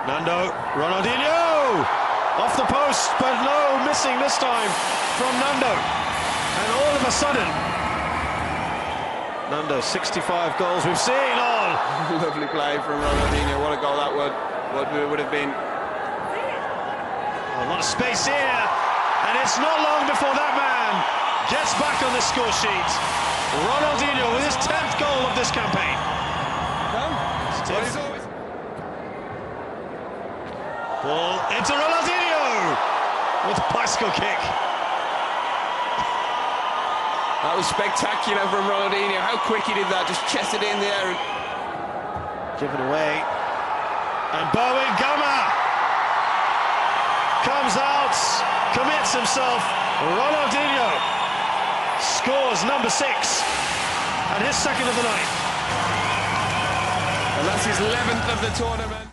Nando, Ronaldinho! Off the post, but no, missing this time from Nando. And all of a sudden, Nando, 65 goals we've seen all. Lovely play from Ronaldinho. What a goal that would have been. A lot of space here, and it's not long before that man gets back on the score sheet. Ronaldinho with his 10th goal of this campaign. Ball into Ronaldinho with a bicycle kick. That was spectacular from Ronaldinho. How quick he did that, just chested it in the air. Given away. And Bowen Gama comes out, commits himself. Ronaldinho scores number 6 and his second of the night. And that's his 11th of the tournament.